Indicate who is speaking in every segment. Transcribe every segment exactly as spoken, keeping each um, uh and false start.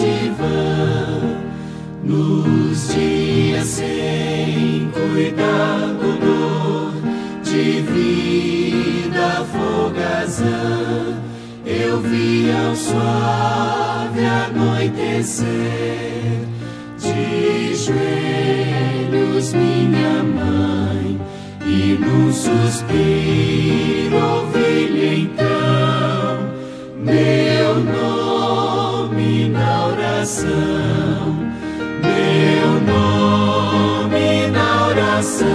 Speaker 1: de vã, nos dias sem cuidado, dor de vida folgazã, eu via o suave anoitecer, de joelhos minha mãe, e num suspiro ouvi-lhe então meu nome na oração, meu nome na oração,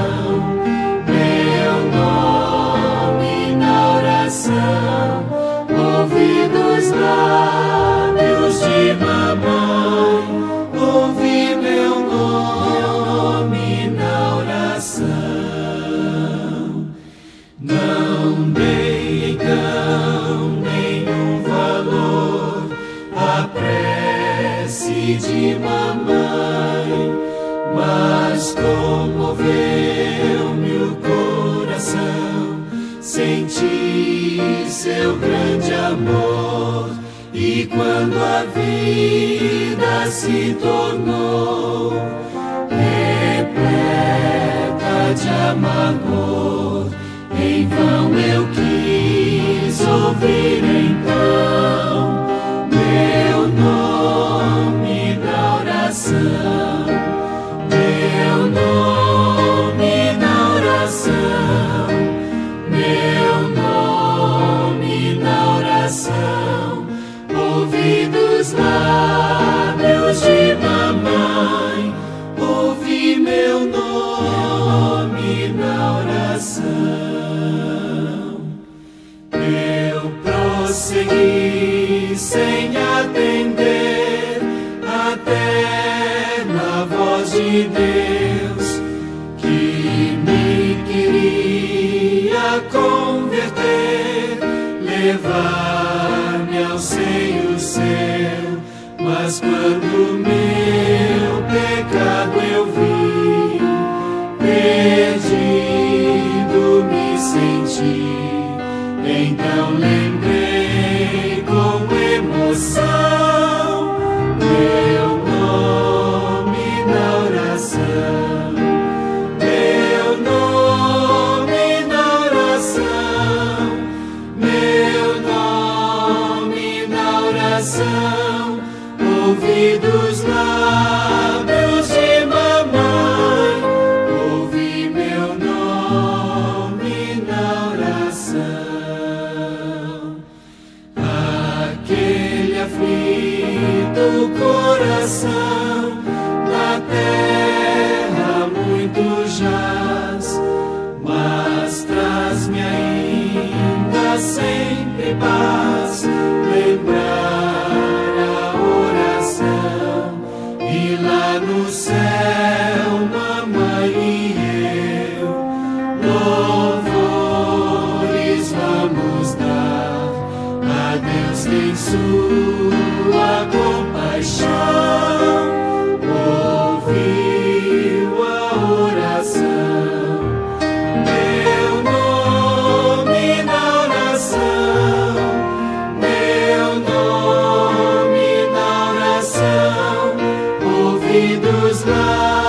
Speaker 1: meu nome na oração, ouvi dos lábios de mamãe, ouvi meu nome na oração. Não dei então nenhum valor à prece de mamãe, mas comoveu-me o coração, senti seu grande amor, e quando a vida se tornou repleta de amargor, em vão eu quis ouvir então meu nome na oração, meu nome na oração, meu nome na oração, ouvi dos lábios de mamãe, ouvi meu nome na oração. Eu prossegui sem atender até na voz de Deus, que me queria converter, levar-me ao seio seu, mas quando meu pecado eu vi, perdido me senti. Então lembrei com emoção meu nome na oração, meu nome na oração, meu nome na oração, ouvi dos lábios de mamãe, ouvi meu nome na oração. Aquele aflito coração na terra muito jaz, mas traz-me ainda sempre paz, lembrar a oração, e lá no céu mamãe e eu louvores vamos dar a Deus em sua compaixão, ouviu a oração, meu nome na oração, meu nome na oração, ouvi dos lábios